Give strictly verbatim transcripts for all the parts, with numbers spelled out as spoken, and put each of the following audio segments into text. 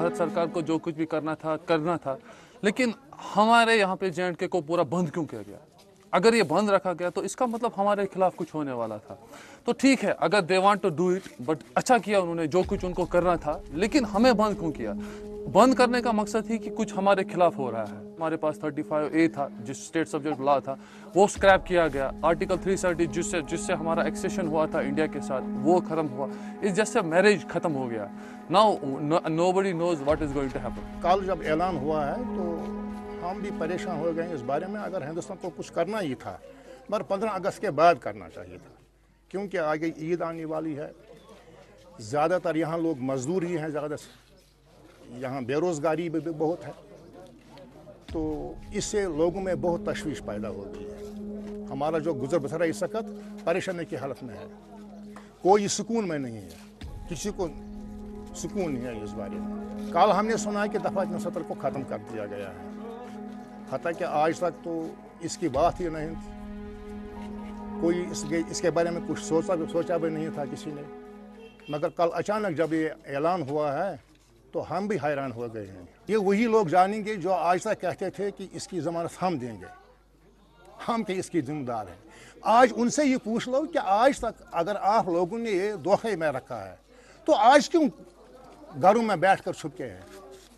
भारत सरकार को जो कुछ भी करना था करना था, लेकिन हमारे यहाँ पे जे एंड के को पूरा बंद क्यों किया गया? अगर ये बंद रखा गया तो इसका मतलब हमारे खिलाफ कुछ होने वाला था। तो ठीक है, अगर they want to do it, but अच्छा किया उन्होंने, जो कुछ उनको करना था, लेकिन हमें बंद क्यों किया? बंद करने का मकसद ही कि कुछ हमारे खिलाफ हो रहा है। हमारे पास थर्टी फाइव ए था, जिस स्टेट सब्जेक्ट लॉ था, वो स्क्रैप किया गया। आर्टिकल थ्री सेवेंटी जिससे जिससे हमारा एक्सेशन हुआ था इंडिया के साथ, वो खत्म हुआ। इस जैसे मैरिज खत्म हो गया। Now nobody knows what is going to happen. कल जब ऐलान हुआ है तो हम भी परेशान हो गए इस बारे में। अगर हिंदुस्तान को कुछ करना ही था, मगर पंद्रह अगस्त के बाद करना चाहिए था, क्योंकि आगे ईद आने वाली है। ज़्यादातर यहाँ लोग मजदूर ही हैं, ज़्यादा यहाँ बेरोज़गारी भी बहुत है, तो इससे लोगों में बहुत तशवीश पैदा हो गई है। हमारा जो गुजर बसर इस वक्त परेशानी की हालत में है, कोई सुकून में नहीं है, किसी को सुकून नहीं है इस बारे में। कल हमने सुना है कि दफ़ा तीन सौ सत्तर को ख़त्म कर दिया गया है, हालांकि आज तक तो इसकी बात ही नहीं थी, कोई इसके इसके बारे में कुछ सोचा भी सोचा भी नहीं था किसी ने। मगर कल अचानक जब ये ऐलान हुआ है तो हम भी हैरान हो गए हैं। ये वही लोग जानेंगे जो आज तक कहते थे कि इसकी ज़मानत हम देंगे, हम के इसकी जिम्मेदार हैं। आज उनसे ये पूछ लो कि आज तक अगर आप लोगों ने ये धोखे में रखा है तो आज क्यों घरों में बैठ कर छुप के हैं?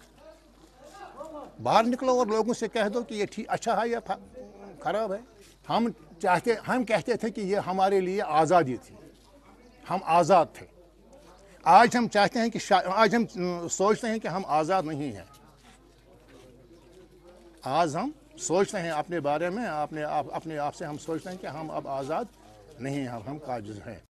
बाहर निकलो और लोगों से कह दो कि ये ठीक अच्छा है या खराब है। हम चाहते हम कहते थे कि ये हमारे लिए आज़ादी थी, हम आज़ाद थे। आज हम चाहते हैं कि आज हम सोचते हैं कि हम आज़ाद नहीं हैं। आज हम सोचते हैं अपने बारे में, अपने आप अपने आप से हम सोचते हैं कि हम अब आज़ाद नहीं हैं, हम काजिज़ हैं।